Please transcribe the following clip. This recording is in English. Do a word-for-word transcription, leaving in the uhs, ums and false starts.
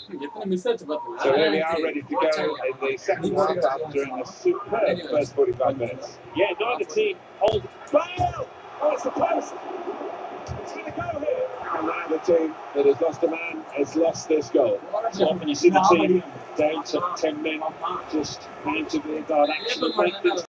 So here we are, ready to go in the second half after a superb first forty-five minutes. Yeah, neither team hold. Bale! Oh, it's the post! It's going to go here. And now the team that has lost a man has lost this goal. So often you see the team down to ten men just trying to actually make things